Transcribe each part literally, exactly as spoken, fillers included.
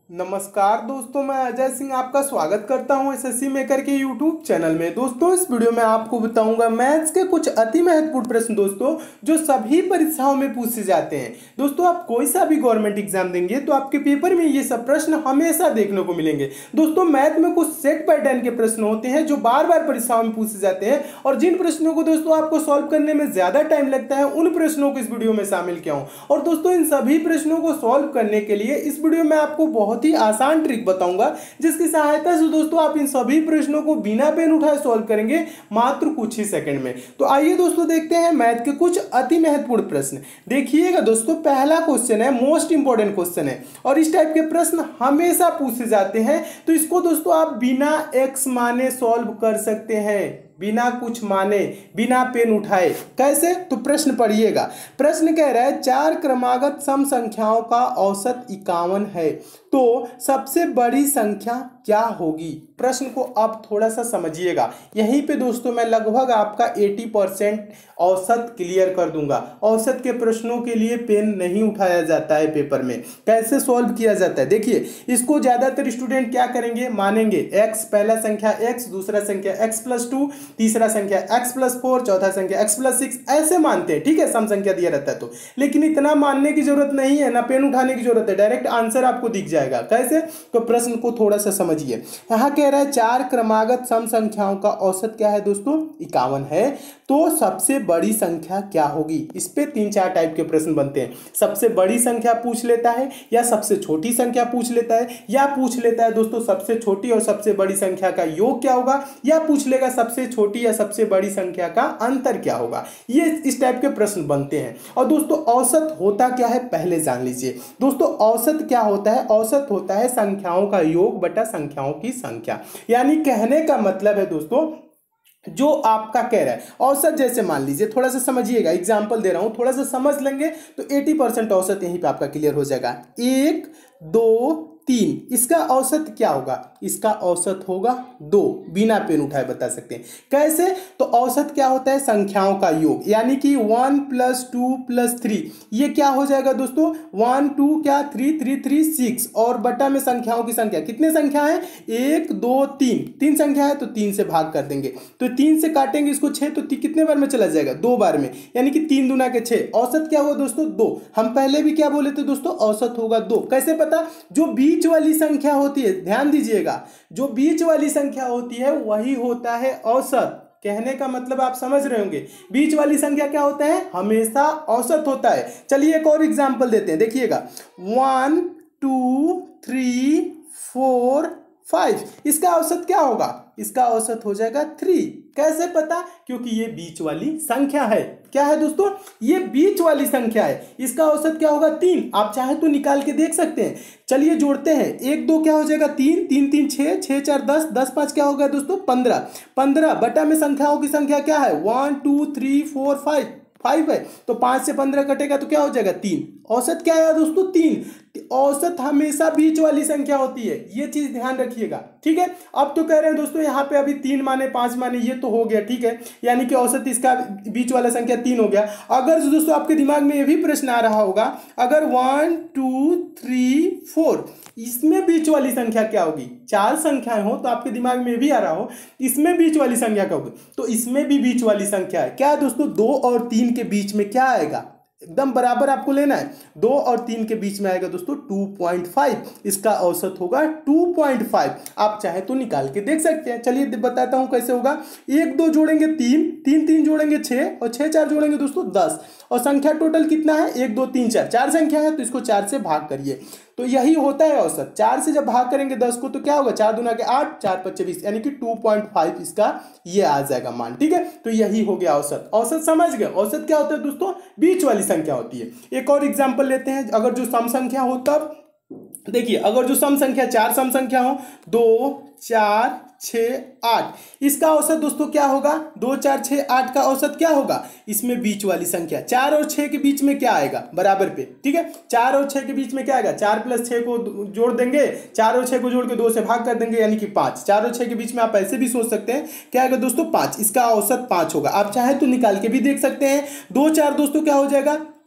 नमस्कार दोस्तों, मैं अजय सिंह आपका स्वागत करता हूं एसएससी मेकर के यूट्यूब चैनल में। दोस्तों इस वीडियो में आपको बताऊंगा मैथ्स के कुछ अति महत्वपूर्ण प्रश्न दोस्तों जो सभी परीक्षाओं में पूछे जाते हैं। दोस्तों आप कोई सा भी गवर्नमेंट एग्जाम देंगे तो आपके पेपर में ये सब प्रश्न हमेशा देखने को मिलेंगे। दोस्तों मैथ में कुछ सेट पैटर्न के प्रश्न होते हैं जो बार बार परीक्षाओं में पूछे जाते हैं और जिन प्रश्नों को दोस्तों आपको सॉल्व करने में ज्यादा टाइम लगता है उन प्रश्नों को इस वीडियो में शामिल किया हूं। और दोस्तों इन सभी प्रश्नों को सॉल्व करने के लिए इस वीडियो में आपको बहुत ही आसान ट्रिक बताऊंगा जिसकी सहायता से दोस्तों आप इन सभी प्रश्नों को बिना पेन उठाए सॉल्व करेंगे मात्र कुछ ही सेकंड में। तो आइए दोस्तों देखते हैं मैथ के कुछ अति महत्वपूर्ण प्रश्न। देखिएगा दोस्तों, पहला क्वेश्चन है, मोस्ट इंपॉर्टेंट क्वेश्चन है और इस टाइप के प्रश्न हमेशा पूछे जाते हैं। तो इसको दोस्तों आप बिना एक्स माने सॉल्व कर सकते हैं, बिना कुछ माने, बिना पेन उठाए। कैसे? तो प्रश्न पढ़िएगा। प्रश्न कह रहा है चार क्रमागत सम संख्याओं का औसत इक्यावन है, तो सबसे बड़ी संख्या क्या होगी? प्रश्न को आप थोड़ा सा समझिएगा। यहीं पे दोस्तों मैं लगभग आपका अस्सी परसेंट औसत क्लियर कर दूंगा। औसत के प्रश्नों के लिए पेन नहीं उठाया जाता है पेपर में। कैसे सॉल्व किया जाता है देखिए, इसको ज्यादातर स्टूडेंट क्या करेंगे, मानेंगे एक्स, पहला संख्या एक्स, दूसरा संख्या एक्स प्लस टू, तीसरा संख्या x प्लस फोर, चौथा संख्या x प्लस सिक्स, ऐसे मानते हैं। ठीक है, सम संख्या दिया रहता है तो, लेकिन इतना मानने की जरूरत नहीं है, ना पेन उठाने की जरूरत है, डायरेक्ट आंसर आपको दिख जाएगा। कैसे? तो प्रश्न को थोड़ा सा समझिए। यहां कह रहा है चार क्रमागत सम संख्याओं का औसत क्या है दोस्तों, इक्यावन है, तो सबसे बड़ी संख्या क्या होगी? इस पे तीन चार टाइप के प्रश्न बनते हैं। सबसे बड़ी संख्या पूछ लेता है, या सबसे छोटी संख्या पूछ लेता है, या पूछ लेता है दोस्तों सबसे छोटी और सबसे बड़ी संख्या का योग क्या होगा, या पूछ लेगा सबसे छोटी या सबसे बड़ी संख्या का अंतर क्या होगा। ये इस टाइप के प्रश्न बनते हैं। और दोस्तों औसत होता क्या है पहले जान लीजिए। दोस्तों औसत क्या होता है? औसत होता है संख्याओं का योग बटा संख्याओं की संख्या। यानी कहने का मतलब है दोस्तों जो आपका कह रहा है औसत, जैसे मान लीजिए, थोड़ा सा समझिएगा, एग्जांपल दे रहा हूं, थोड़ा सा समझ लेंगे तो अस्सी परसेंट औसत यहीं पे आपका क्लियर हो जाएगा। एक, दो, तीन, इसका औसत क्या होगा? इसका औसत होगा दो, बिना पेन उठाए बता सकते हैं। कैसे? तो औसत क्या होता है? संख्याओं का योग, यानी कि one plus two plus three, ये क्या हो जाएगा दोस्तों, वन टू क्या थ्री, थ्री थ्री सिक्स, और बटा में संख्याओं की संख्या। कितने संख्या है? एक, दो, तीन, तीन संख्या है तो तीन से भाग कर देंगे, तो तीन से काटेंगे इसको छह, तो कितने बार में चला जाएगा? दो बार में, यानी कि तीन दुना के छह। औसत क्या हुआ दोस्तों? दो। हम पहले भी क्या बोले थे दोस्तों, औसत होगा दो। कैसे पता? जो बीच वाली संख्या होती है, ध्यान दीजिएगा, जो बीच वाली संख्या होती है वही होता है औसत। कहने का मतलब आप समझ रहे होंगे, बीच वाली संख्या क्या होता है? हमेशा औसत होता है। चलिए एक और एग्जांपल देते हैं, देखिएगा, one two three four five, इसका औसत क्या होगा? इसका औसत हो जाएगा थ्री। कैसे पता? क्योंकि ये बीच वाली संख्या है। क्या है दोस्तों? ये बीच वाली संख्या है। इसका औसत क्या होगा? तीन। आप चाहे तो निकाल के देख सकते हैं। चलिए जोड़ते हैं, एक दो क्या हो जाएगा? तीन, तीन तीन छह, छह चार दस, दस पांच क्या होगा दोस्तों? पंद्रह। पंद्रह बटा में संख्याओं की संख्या क्या है? One two three four five, five है, तो पांच से पंद्रह कटेगा तो क्या हो जाएगा? तीन। औसत क्या है दोस्तों? तीन। औसत हमेशा बीच वाली संख्या होती है, ये चीज ध्यान रखिएगा। ठीक है, अब तो कह रहे हैं दोस्तों यहाँ पे अभी तीन माने पांच माने ये तो हो गया, ठीक है, यानी कि औसत इसका बीच वाला संख्या तीन हो गया। अगर दोस्तों आपके दिमाग में ये भी प्रश्न आ रहा होगा, अगर वन टू थ्री फोर, इसमें बीच वाली संख्या क्या होगी? चार संख्याएं हो तो आपके दिमाग में भी आ रहा हो इसमें बीच वाली संख्या क्या होगी, तो इसमें भी बीच वाली संख्या है। क्या दोस्तों? दो और तीन के बीच में क्या आएगा? एकदम बराबर आपको लेना है। दो और तीन के बीच में आएगा दोस्तों टू पॉइंट फाइव, इसका औसत होगा टू पॉइंट फाइव। आप चाहे तो निकाल के देख सकते हैं। चलिए बताता हूं कैसे होगा। एक दो जोड़ेंगे तीन, तीन तीन जोड़ेंगे छह, और छह चार जोड़ेंगे दोस्तों दस, और संख्या टोटल कितना है? एक दो तीन चार, चार संख्या है तो इसको चार से भाग करिए, तो यही होता है औसत। चार से जब भाग करेंगे दस को तो क्या होगा? चार दूना के आठ, चार पच्चे बीस, यानी कि टू पॉइंट फाइव इसका ये आ जाएगा मान। ठीक है, तो यही हो गया औसत। औसत समझ गए? औसत क्या होता है दोस्तों? बीच वाली संख्या होती है। एक और एग्जांपल लेते हैं, अगर जो सम संख्या हो तब देखिए, अगर जो सम संख्या चार सम संख्या हो, दो चार छः आठ, इसका औसत दोस्तों क्या होगा? दो चार छः आठ का औसत क्या होगा? इसमें बीच वाली संख्या, चार और छः के बीच में क्या आएगा? बराबर पे। ठीक है, चार और छः के बीच में क्या आएगा? चार प्लस छः को जोड़ देंगे, चार और छः को जोड़ के दो से भाग कर देंगे, यानी कि पाँच। चार और छः के बीच में आप ऐसे भी सोच सकते हैं, क्या आएगा दोस्तों? पाँच। इसका औसत पाँच होगा। आप चाहे तो निकाल के भी देख सकते हैं। दो चार दोस्तों क्या हो जाएगा?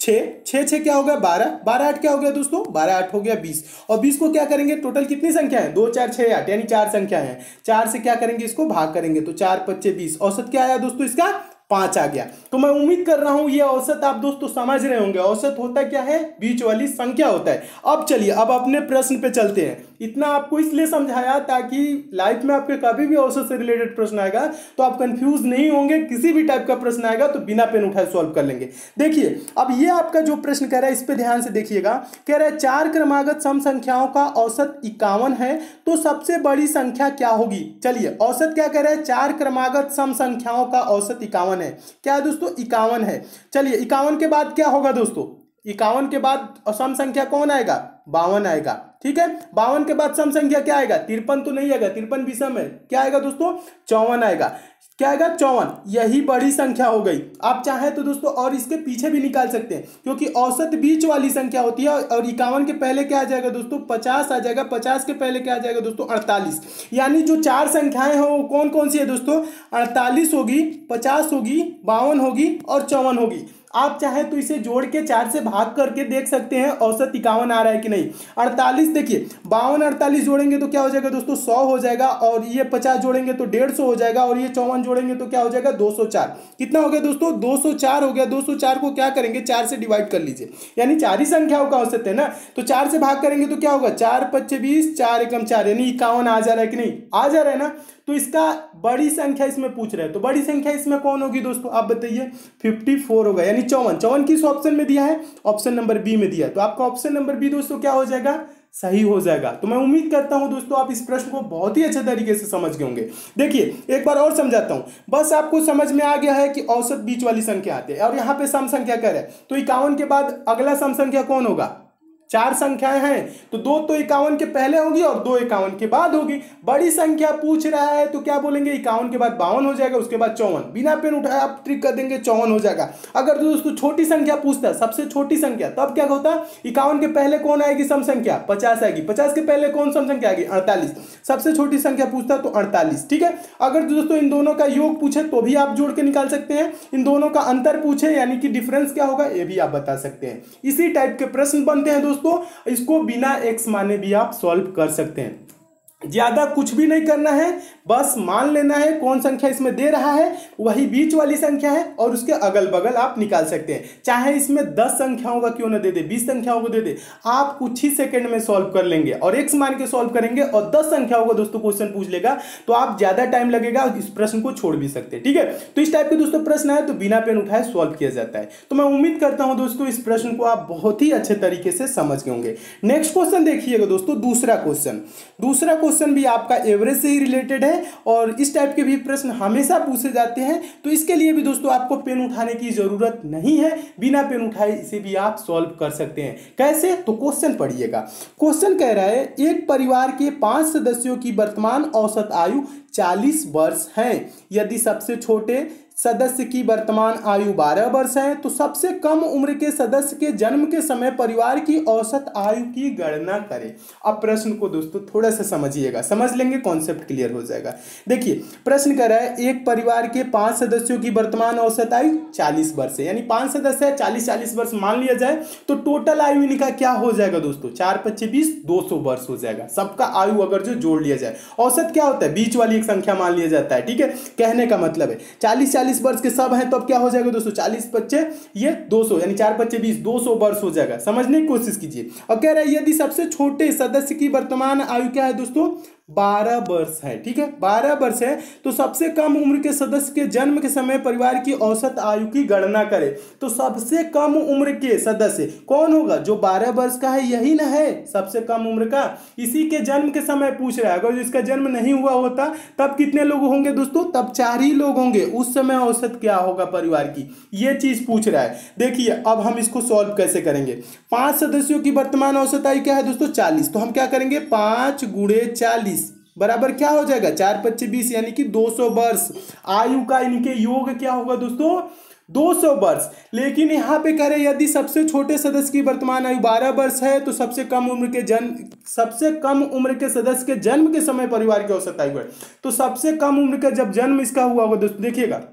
छः, छः छः क्या हो गया बारह, बारह आठ क्या हो गया दोस्तों, बारह आठ हो गया बीस। और बीस को क्या करेंगे, टोटल कितनी संख्या है, दो चार छः आठ, यानी चार संख्या है। चार से क्या करेंगे, इसको भाग करेंगे, तो चार पच्चे बीस। औसत क्या आया दोस्तों इसका, पांच आ गया। तो मैं उम्मीद कर रहा हूं ये औसत आप दोस्तों समझ रहे होंगे। औसत होता क्या है, बीच वाली संख्या होता है। अब चलिए अब अपने प्रश्न पे चलते हैं। इतना आपको इसलिए समझाया ताकि लाइफ में आपके कभी भी औसत से रिलेटेड प्रश्न आएगा तो आप कंफ्यूज नहीं होंगे। किसी भी टाइप का प्रश्न आएगा तो बिना पेन उठाए सॉल्व कर लेंगे। देखिए अब ये आपका जो प्रश्न कह रहा है इस पे ध्यान से देखिएगा। कह रहा है चार क्रमागत सम संख्याओं का औसत इक्यावन है तो सबसे बड़ी संख्या क्या होगी। चलिए औसत क्या कह रहा है, चार क्रमागत सम संख्याओं का औसत इक्यावन है। क्या है दोस्तों, इक्यावन है। चलिए इक्यावन के बाद क्या होगा दोस्तों, इक्यावन के बाद सम संख्या कौन आएगा, बावन आएगा। ठीक है, बावन के बाद सम संख्या क्या आएगा, तिरपन तो नहीं आएगा, तिरपन विषम है। क्या आएगा दोस्तों, चौवन आएगा। क्या आएगा, चौवन। यही बड़ी संख्या हो गई। आप चाहे तो दोस्तों और इसके पीछे भी निकाल सकते हैं क्योंकि औसत बीच वाली संख्या होती है। और इक्यावन के पहले क्या आ जाएगा दोस्तों, पचास आ जाएगा। पचास के पहले क्या आ जाएगा दोस्तों, अड़तालीस। यानी जो चार संख्याएं हो वो कौन कौन सी है दोस्तों, अड़तालीस होगी, पचास होगी, बावन होगी और चौवन होगी। आप चाहे तो इसे जोड़ के चार से भाग करके देख सकते हैं औसत इक्यावन आ रहा है कि नहीं। अड़तालीस देखिए, बावन अड़तालीस जोड़ेंगे तो क्या हो जाएगा दोस्तों, सौ हो जाएगा। और ये पचास जोड़ेंगे तो डेढ़ सौ हो जाएगा। और ये चौवन जोड़ेंगे तो क्या हो जाएगा, दो सौ चार। कितना हो गया दोस्तों, दो सौ चार हो गया। दो सौ चार को क्या करेंगे, चार से डिवाइड कर लीजिए, यानी चार ही संख्याओं का औसत है ना। तो चार से भाग करेंगे तो क्या होगा, चार पच्चे बीस, चार एकम चार, यानी इक्यावन आ जा रहा है कि नहीं, आ जा रहा है ना। तो इसका बड़ी संख्या इसमें पूछ रहे हैं तो बड़ी संख्या इसमें कौन होगी दोस्तों, आप बताइए, चौवन होगा, यानी चौवन। चौवन किस ऑप्शन में दिया है, ऑप्शन नंबर बी में दिया है। तो आपका ऑप्शन नंबर बी दोस्तों क्या हो जाएगा, सही हो जाएगा। तो मैं उम्मीद करता हूं दोस्तों आप इस प्रश्न को बहुत ही अच्छे तरीके से समझ गए होंगे। देखिए एक बार और समझाता हूं, बस आपको समझ में आ गया है कि औसत बीच वाली संख्या आती है और यहां पे सम संख्या कह रहे हैं। तो इक्यावन के बाद अगला सम संख्या कौन होगा, चार संख्याएं हैं तो दो तो इक्यावन के पहले होगी और दो इक्यावन के बाद होगी। बड़ी संख्या पूछ रहा है तो क्या बोलेंगे, इक्यावन के बाद बावन हो जाएगा, उसके बाद चौवन। बिना पेन उठाए आप ट्रिक कर देंगे, चौवन हो जाएगा। अगर दोस्तों छोटी संख्या पूछता है, सबसे छोटी संख्या, तब क्या होता है, इक्यावन के पहले कौन आएगी सम संख्या, पचास आएगी। पचास के पहले कौन सम संख्या आएगी, अड़तालीस। सबसे छोटी संख्या पूछता है तो अड़तालीस। ठीक है, अगर दोस्तों इन दोनों का योग पूछे तो भी आप जोड़ के निकाल सकते हैं। इन दोनों का अंतर पूछे यानी कि डिफरेंस क्या होगा, ये भी आप बता सकते हैं। इसी टाइप के प्रश्न बनते हैं दोस्तों, इसको बिना एक्स माने भी आप सॉल्व कर सकते हैं। ज्यादा कुछ भी नहीं करना है, बस मान लेना है कौन संख्या इसमें दे रहा है वही बीच वाली संख्या है और उसके अगल बगल आप निकाल सकते हैं। चाहे इसमें दस संख्याओं का क्यों ना दे दे, बीस संख्याओं को दे दे, आप कुछ ही सेकंड में सॉल्व कर लेंगे और एक्स मान के सॉल्व करेंगे और दस संख्याओं को दोस्तों क्वेश्चन पूछ लेगा तो आप ज्यादा टाइम लगेगा और इस प्रश्न को छोड़ भी सकते हैं। ठीक है, तो इस टाइप के दोस्तों प्रश्न है तो बिना पेन उठाए सॉल्व किया जाता है। तो मैं उम्मीद करता हूं दोस्तों इस प्रश्न को आप बहुत ही अच्छे तरीके से समझ गए होंगे। नेक्स्ट क्वेश्चन देखिएगा दोस्तों, दूसरा क्वेश्चन। दूसरा क्वेश्चन भी आपका एवरेज से ही रिलेटेड है और इस टाइप के भी प्रश्न हमेशा पूछे जाते हैं। तो इसके लिए भी दोस्तों आपको पेन उठाने की जरूरत नहीं है, बिना पेन उठाए इसे भी आप सॉल्व कर सकते हैं। कैसे, तो क्वेश्चन पढ़िएगा। क्वेश्चन कह रहा है एक परिवार के पांच सदस्यों की वर्तमान औसत आयु चालीस वर्ष है। यदि सबसे छोटे सदस्य की वर्तमान आयु बारह वर्ष है तो सबसे कम उम्र के सदस्य के जन्म के समय परिवार की औसत आयु की गणना करें। अब प्रश्न को दोस्तों थोड़ा सा समझिएगा, समझ लेंगे कॉन्सेप्ट क्लियर हो जाएगा। देखिए प्रश्न कर रहा है एक परिवार के पांच सदस्यों की वर्तमान औसत आयु चालीस वर्ष है, यानी पांच सदस्य है, चालीस चालीस वर्ष मान लिया जाए तो टोटल आयु इनका क्या हो जाएगा दोस्तों, चार पच्चीस बीस, दो सौ वर्ष हो जाएगा। सबका आयु अगर जो जोड़ लिया जाए, औसत क्या होता है, बीच वाली एक संख्या मान लिया जाता है। ठीक है, कहने का मतलब है चालीस चालीस वर्ष के सब हैं तो अब क्या हो जाएगा दोस्तों, चालीस पच्चे ये दो सौ, यानी चार पच्चे बीस, दो सौ वर्ष हो जाएगा। समझने की कोशिश कीजिए। और कह रहा है यदि सबसे छोटे सदस्य की वर्तमान आयु क्या है दोस्तों, बारह वर्ष है। ठीक है, बारह वर्ष है तो सबसे कम उम्र के सदस्य के जन्म के समय परिवार की औसत आयु की गणना करें। तो सबसे कम उम्र के सदस्य कौन होगा, जो बारह वर्ष का है, यही ना है सबसे कम उम्र का। इसी के जन्म के समय पूछ रहा है, अगर इसका जन्म नहीं हुआ होता तब कितने लोग होंगे दोस्तों, तब चार ही लोग होंगे। उस समय औसत क्या होगा परिवार की, ये चीज पूछ रहा है। देखिए अब हम इसको सॉल्व कैसे करेंगे। पांच सदस्यों की वर्तमान औसत आयु क्या है दोस्तों, चालीस। तो हम क्या करेंगे, पांच गुणे चालीस बराबर क्या हो जाएगा, चार पच्चीस बीस, यानी कि दो सौ वर्ष। आयु का इनके योग क्या होगा दोस्तों, दो सौ वर्ष। लेकिन यहां पे कह रहे यदि सबसे छोटे सदस्य की वर्तमान आयु बारह वर्ष है तो सबसे कम उम्र के जन्म सबसे कम उम्र के सदस्य के जन्म के समय परिवार की औसत आयु है। तो सबसे कम उम्र का जब जन्म इसका हुआ होगा दोस्तों, देखिएगा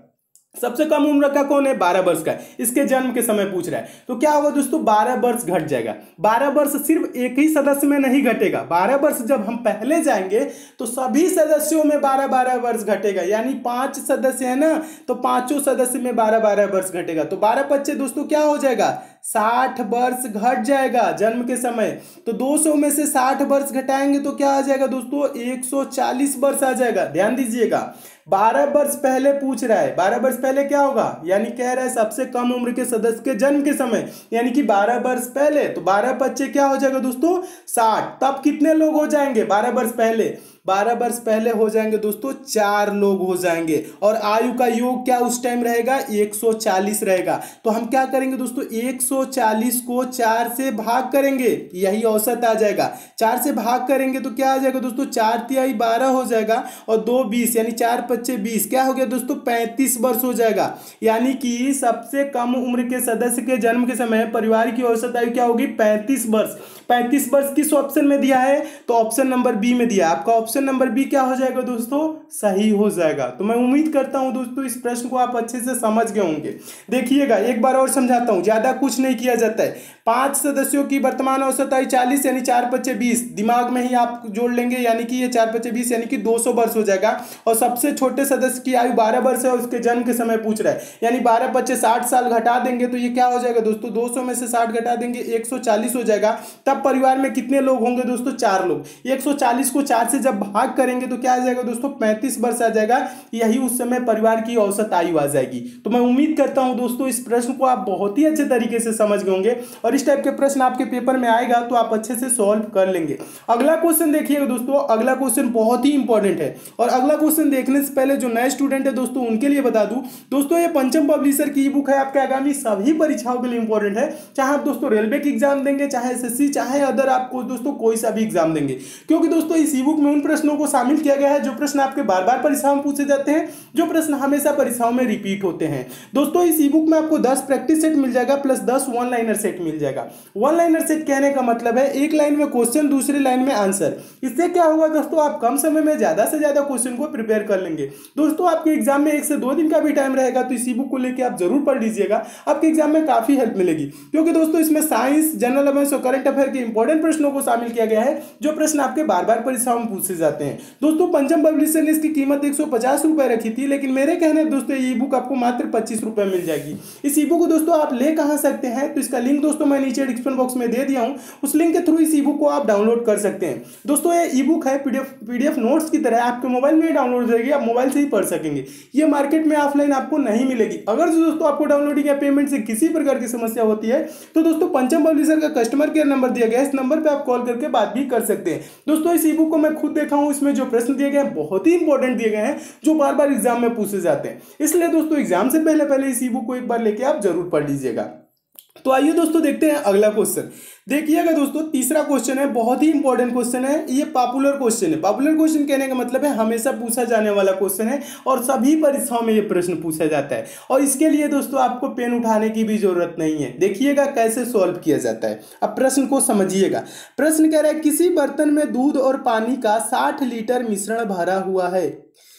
सबसे कम उम्र का कौन है, बारह वर्ष का है, इसके जन्म के समय पूछ रहा है। तो क्या होगा दोस्तों, बारह वर्ष घट जाएगा। बारह वर्ष सिर्फ एक ही सदस्य में नहीं घटेगा, बारह वर्ष जब हम पहले जाएंगे तो सभी सदस्यों में बारह बारह वर्ष घटेगा, यानी पांच सदस्य है ना, तो पांचों सदस्य में बारह बारह वर्ष घटेगा। तो बारह पच्चे दोस्तों क्या हो जाएगा, साठ वर्ष घट जाएगा जन्म के समय। तो दो सौ में से साठ वर्ष घटाएंगे तो क्या आ जाएगा दोस्तों, एक सौ चालीस वर्ष आ जाएगा। ध्यान दीजिएगा, बारह वर्ष पहले पूछ रहा है, बारह वर्ष पहले क्या होगा, यानी कह रहा है सबसे कम उम्र के सदस्य के जन्म के समय, यानी कि बारह वर्ष पहले। तो बारह पच्चे क्या हो जाएगा दोस्तों, साठ। तब कितने लोग हो जाएंगे बारह वर्ष पहले, बारह वर्ष पहले हो जाएंगे दोस्तों चार लोग हो जाएंगे। और आयु का योग क्या उस टाइम रहेगा, एक सौ चालीस रहेगा। तो हम क्या करेंगे दोस्तों, एक सौ चालीस को चार से भाग करेंगे, यही औसत आ जाएगा। चार से भाग करेंगे तो क्या आ जाएगा दोस्तों, चार तिहाई बारह हो जाएगा और दो बीस, यानी चार पच्चे बीस, क्या हो गया दोस्तों, पैंतीस वर्ष हो जाएगा। यानी कि सबसे कम उम्र के सदस्य के जन्म के समय परिवार की औसत आयु क्या होगी, पैंतीस वर्ष। पैंतीस वर्ष किस ऑप्शन में दिया है, तो ऑप्शन नंबर बी में दिया है। आपका ऑप्शन नंबर बी क्या हो जाएगा दोस्तों, सही हो जाएगा। तो मैं उम्मीद करता हूं दोस्तों इस प्रश्न को आप अच्छे से समझ गए होंगे। देखिएगा एक बार और समझाता हूं, ज्यादा कुछ नहीं किया जाता है। पांच सदस्यों की वर्तमान औसत आयु चालीस, यानी चार पच्चे बीस, दिमाग में ही आप जोड़ लेंगे, यानी कि ये चार पच्चे बीस यानी कि दो सौ वर्ष हो जाएगा। और सबसे छोटे सदस्य की आयु बारह वर्ष है और उसके जन्म के समय पूछ रहा है, यानी बारह पच्चे साठ साल घटा देंगे तो ये क्या हो जाएगा दोस्तों, दो सौ में से साठ घटा देंगे एक सौ चालीस हो जाएगा। तब परिवार में कितने लोग होंगे दोस्तों, चार लोग। एक सौ चालीस को चार से जब भाग करेंगे तो क्या आ जाएगा दोस्तों, पैंतीस वर्ष आ जाएगा। यही उस समय परिवार की औसत आयु आ जाएगी। तो मैं उम्मीद करता हूं दोस्तों इस प्रश्न को आप बहुत ही अच्छे तरीके से समझ गए होंगे और इस टाइप के प्रश्न आपके पेपर में आएगा तो आप अच्छे से सॉल्व कर लेंगे। अगला क्वेश्चन देखिएगा दोस्तों, अगला क्वेश्चन बहुत ही इंपॉर्टेंट है। और अगला क्वेश्चन देखने से पहले जो नए स्टूडेंट है दोस्तों उनके लिए बता दूं दोस्तों, ये पंचम पब्लिशर की ई बुक है, आपके आगामी सभी परीक्षाओं के लिए इंपॉर्टेंट है। चाहे आप दोस्तों रेलवे की एग्जाम देंगे, चाहे एसएससी, चाहे अदर आपको दोस्तों कोई सा भी एग्जाम देंगे, क्योंकि दोस्तों इस ई बुक में उन प्रश्नों को शामिल किया गया है जो प्रश्न आपके बार बार परीक्षाओं में पूछे जाते हैं, जो प्रश्न हमेशा परीक्षाओं में रिपीट होते हैं। दोस्तों इस ई बुक में आपको दस प्रैक्टिस सेट मिल जाएगा प्लस दस वन लाइनर सेट मिल जाएगा। वन लाइनर सेट कहने का मतलब है एक लाइन में क्वेश्चन, दूसरी लाइन में आंसर। इससे क्या होगा दोस्तों, आप कम समय में ज्यादा से ज्यादा क्वेश्चन को प्रिपेयर कर लेंगे। दोस्तों आपके एग्जाम में एक से दो दिन का भी टाइम रहेगा तो इस ई बुक को लेकर आप जरूर पढ़ लीजिएगा, आपके एग्जाम में काफी हेल्प मिलेगी। क्योंकि दोस्तों इसमें साइंस, जनरल अवेयरनेस और करंट अफेयर के इंपॉर्टेंट प्रश्नों को शामिल किया गया है, जो प्रश्न आपके बार बार परीक्षाओं में पूछे जाते हैं। दोस्तों पंचम पब्लिशर ने इसकी कीमत एक सौ पचास रुपए रखी थी, लेकिन मेरे कहने दोस्तों ई बुक आपको मात्र पच्चीस रुपए मिल जाएगी। इस ई बुक को दोस्तों आप ले कहां सकते हैं, तो इसका लिंक दोस्तों मैं नीचे डिस्क्रिप्शन बॉक्स में दे दिया हूं, उस लिंक के थ्रू इस ई बुक को आप डाउनलोड कर सकते हैं। दोस्तों ये ई बुक है पीडीएफ पीडीएफ नोट्स की तरह, आपके मोबाइल में डाउनलोड हो जाएगी, आप मोबाइल से ही पढ़ सकेंगे। ये मार्केट में ऑफलाइन आपको नहीं मिलेगी। अगर दोस्तों आपको डाउनलोडिंग या पेमेंट से किसी प्रकार की समस्या होती है तो दोस्तों पंचम पब्लिशर का कस्टमर केयर नंबर दिया गया है, इस नंबर पे आप कॉल करके बात भी कर सकते हैं। दोस्तों इस ई बुक को मैं खुद देखा हूं, इसमें जो प्रश्न दिए गए हैं बहुत ही इंपॉर्टेंट दिए गए हैं, जो बार बार एग्जाम में पूछे जाते हैं। इसलिए दोस्तों एग्जाम से पहले पहले इस ई बुक को एक बार लेके आप जरूर पढ़ लीजिएगा। तो आइए दोस्तों देखते हैं अगला क्वेश्चन। देखिएगा दोस्तों तीसरा क्वेश्चन है, बहुत ही इंपॉर्टेंट क्वेश्चन है, ये पॉपुलर क्वेश्चन है। पॉपुलर क्वेश्चन कहने का मतलब है हमेशा पूछा जाने वाला क्वेश्चन है और सभी परीक्षाओं में ये प्रश्न पूछा जाता है। और इसके लिए दोस्तों आपको पेन उठाने की भी जरूरत नहीं है। देखिएगा कैसे सॉल्व किया जाता है। अब प्रश्न को समझिएगा। प्रश्न कह रहा है किसी बर्तन में दूध और पानी का साठ लीटर मिश्रण भरा हुआ है,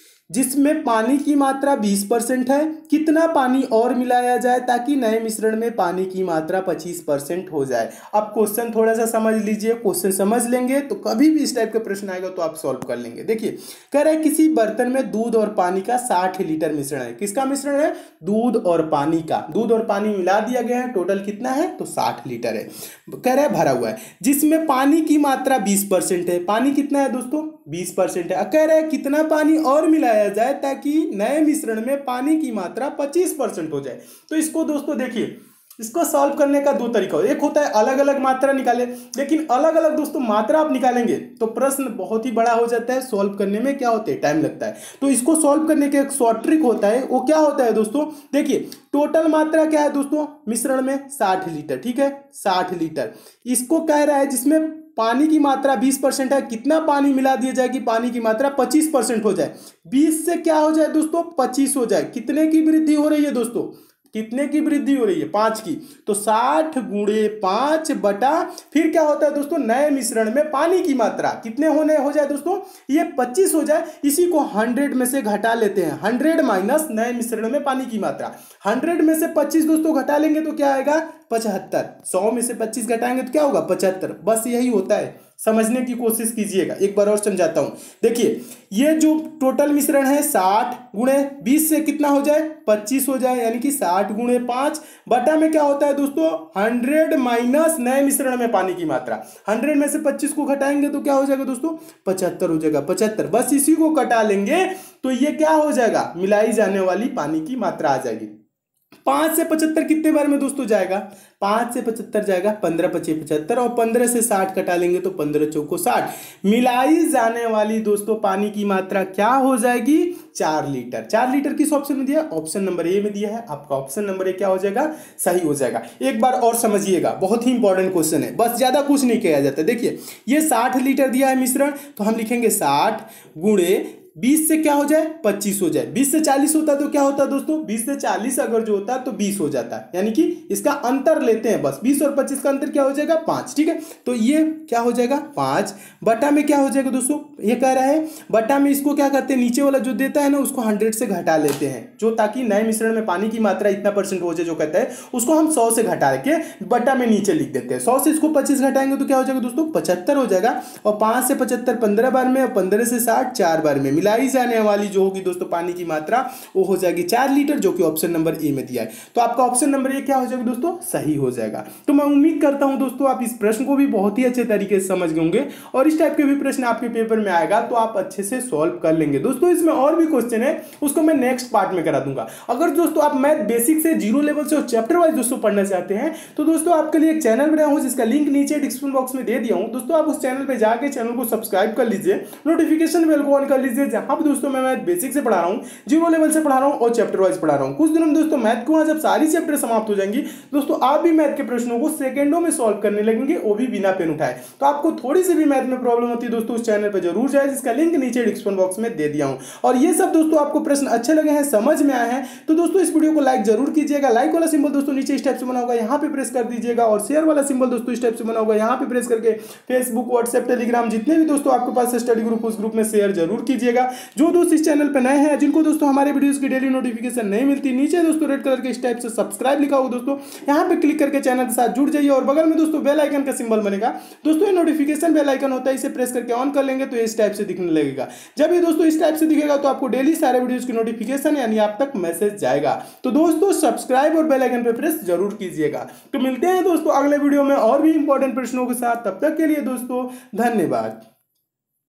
जिसमें पानी की मात्रा बीस परसेंट है। कितना पानी और मिलाया जाए ताकि नए मिश्रण में पानी की मात्रा पच्चीस परसेंट हो जाए। अब क्वेश्चन थोड़ा सा समझ लीजिए, क्वेश्चन समझ लेंगे तो कभी भी इस टाइप का प्रश्न आएगा तो आप सॉल्व कर लेंगे। देखिए कह रहा है किसी बर्तन में दूध और पानी का साठ लीटर मिश्रण है। किसका मिश्रण है? दूध और पानी का। दूध और पानी मिला दिया गया है, टोटल कितना है? तो साठ लीटर है। कह रहा है भरा हुआ है, जिसमें पानी की मात्रा बीस परसेंट है। पानी कितना है दोस्तों? बीस परसेंट है। कह रहा है कितना पानी और मिलाया जाए ताकि नए मिश्रण में पानी की मात्रा पच्चीस परसेंट हो जाए। तो इसको दोस्तों देखिए, इसको सॉल्व करने का दो तरीका हो। एक होता है अलग अलग मात्रा निकाले, लेकिन अलग अलग दोस्तों मात्रा आप निकालेंगे तो प्रश्न बहुत ही बड़ा हो जाता है। सॉल्व करने में क्या होता है? टाइम लगता है। तो इसको सॉल्व करने का एक शॉर्ट ट्रिक होता है। वो क्या होता है दोस्तों? देखिए टोटल मात्रा क्या है दोस्तों मिश्रण में? साठ लीटर। ठीक है, साठ लीटर। इसको कह रहा है जिसमें पानी की मात्रा बीस परसेंट है, कितना पानी मिला दिया जाए कि पानी की मात्रा पच्चीस परसेंट हो जाए। बीस से क्या हो जाए दोस्तों? पच्चीस हो जाए। कितने की वृद्धि हो रही है दोस्तों? कितने की वृद्धि हो रही है, पाँच की। तो साठ गुणे पाँच बटा फिर क्या होता है दोस्तों, नए मिश्रण में पानी की मात्रा कितने होने हो जाए दोस्तों, ये पच्चीस हो जाए। इसी को हंड्रेड में से घटा लेते हैं, हंड्रेड माइनस नए मिश्रण में पानी की मात्रा। हंड्रेड में से पच्चीस दोस्तों घटा लेंगे तो क्या आएगा, पचहत्तर। सौ में से पच्चीस घटाएंगे तो क्या होगा, पचहत्तर। बस यही होता है, समझने की कोशिश कीजिएगा। एक बार और समझाता हूं, देखिए ये जो टोटल मिश्रण है साठ गुणे बीस से कितना हो जाए, पच्चीस हो जाए, यानी कि साठ गुणे पाँच बटा में क्या होता है दोस्तों, हंड्रेड माइनस नए मिश्रण में पानी की मात्रा। हंड्रेड में से पच्चीस को घटाएंगे तो क्या हो जाएगा दोस्तों, पचहत्तर हो जाएगा, पचहत्तर। बस इसी को कटा लेंगे तो ये क्या हो जाएगा, मिलाई जाने वाली पानी की मात्रा आ जाएगी। पांच से पचहत्तर कितने बार में दोस्तों जाएगा, पांच से पचहत्तर जाएगा, पंद्रह पचे पचहत्तर, और पंद्रह से साठ कटा लेंगे तो पंद्रह चौको साठ। मिलाई जाने वाली दोस्तों पानी की मात्रा क्या हो जाएगी, चार लीटर। चार लीटर किस ऑप्शन में दिया, ऑप्शन नंबर ए में दिया है। आपका ऑप्शन नंबर ए क्या हो जाएगा, सही हो जाएगा। एक बार और समझिएगा, बहुत ही इंपॉर्टेंट क्वेश्चन है, बस ज्यादा कुछ नहीं किया जाता। देखिए ये साठ लीटर दिया है मिश्रण, तो हम लिखेंगे साठ गुणे बीस से क्या हो जाए, पच्चीस हो जाए। बीस से चालीस होता तो क्या होता दोस्तों, बीस से चालीस अगर जो होता तो बीस हो जाता, यानी कि इसका अंतर लेते हैं बस। बीस और पच्चीस का अंतर क्या हो जाएगा, पाँच। ठीक है, तो ये क्या हो जाएगा, पाँच बटा में क्या हो जाएगा दोस्तों, ये कह रहा है बटा में इसको क्या करते हैं, नीचे वाला जो देता है ना उसको हंड्रेड से घटा लेते हैं, जो ताकि नए मिश्रण में पानी की मात्रा इतना परसेंट हो जाए जो कहता है, उसको हम सौ से घटा के बटा में नीचे लिख देते हैं। सौ से इसको पच्चीस घटाएंगे तो क्या हो जाएगा दोस्तों, पचहत्तर हो जाएगा। और पाँच से पचहत्तर पंद्रह बार में, और पंद्रह से साठ चार बार में। मिलाई जाने वाली जो होगी दोस्तों पानी की मात्रा वो हो जाएगी चार लीटर, जो कि ऑप्शन नंबर ए में दिया है। तो आपका ऑप्शन नंबर ए क्या हो जाएगा दोस्तों, सही हो जाएगा। तो मैं उम्मीद करता हूं दोस्तों आप इस प्रश्न को भी बहुत ही अच्छे तरीके से समझ गए होंगे, और इस टाइप के भी प्रश्न आपके पेपर में आएगा तो आप अच्छे से सॉल्व कर लेंगे। दोस्तों इसमें और भी क्वेश्चन है, उसको मैं नेक्स्ट पार्ट में करा दूंगा। अगर दोस्तों आप मैथ बेसिक से जीरो लेवल से और चैप्टर वाइज दोस्तों पढ़ना चाहते हैं तो दोस्तों आपके लिए एक चैनल बनाया हूं जिसका लिंक नीचे डिस्क्रिप्शन बॉक्स में दे दिया हूं। दोस्तों आप उस चैनल पे जाके चैनल को सब्सक्राइब कर लीजिए, नोटिफिकेशन बेल को ऑन कर लीजिए, जहां पर दोस्तों मैं मैथ बेसिक से पढ़ा रहा हूं, जीरो लेवल से पढ़ा रहा हूं और चैप्टर वाइज पढ़ा रहा हूं। कुछ दिनों में दोस्तों मैथ को जब सारी चैप्टर समाप्त हो जाएंगी दोस्तों आप भी मैथ के प्रश्नों को सेकंडों में सॉल्व करने लगेंगे, वो भी बिना पेन उठाए। तो आपको थोड़ी सी भी मैथ में प्रॉब्लम होती है दोस्तों उस चैनल पे जरूर जाए, जिसका लिंक नीचे डिस्क्रिप्शन बॉक्स में दे दिया हूं। और ये सब दोस्तों आपको प्रश्न अच्छे लगे हैं, समझ में आए हैं तो दोस्तों इस वीडियो को लाइक जरूर कीजिएगा। लाइक वाला सिंबल दोस्तों नीचे इस टाइप से बना होगा, यहाँ पे प्रेस कर दीजिएगा, और शेयर वाला सिंबल दोस्तों इस टाइप से बना होगा, यहाँ पे प्रेस करके फेसबुक व्हाट्सएप टेलीग्राम जितने भी दोस्तों आपके पास स्टडी ग्रुप उस ग्रुप में शेयर जरूर कीजिएगा। जो दोस्त इस चैनल पे नए हैं, जिनको दोस्तों हमारे वीडियोस की डेली नोटिफिकेशन नहीं मिलती, नीचे दोस्तों रेड कलर के इस टाइप से सब्सक्राइब लिखा होगा दोस्तों, यहाँ पे क्लिक करके चैनल के साथ जुड़ जाइए। और बगल में दोस्तों बेल आइकन का सिंबल बनेगा दोस्तों, ये नोटिफिकेशन बेल आइकन होता है, इसे प्रेस करके ऑन कर लेंगे तो इस टाइप से दिखने लगेगा। जब ये दोस्तों इस टाइप से दिखेगा तो आपको डेली सारे वीडियोस की नोटिफिकेशन यानी आप तक मैसेज जाएगा। तो दोस्तों सब्सक्राइब और बेल आइकन पे प्रेस जरूर कीजिएगा। तो मिलते हैं दोस्तों अगले वीडियो में और भी इंपॉर्टेंट प्रश्नों के साथ, तब तक के लिए दोस्तों धन्यवाद।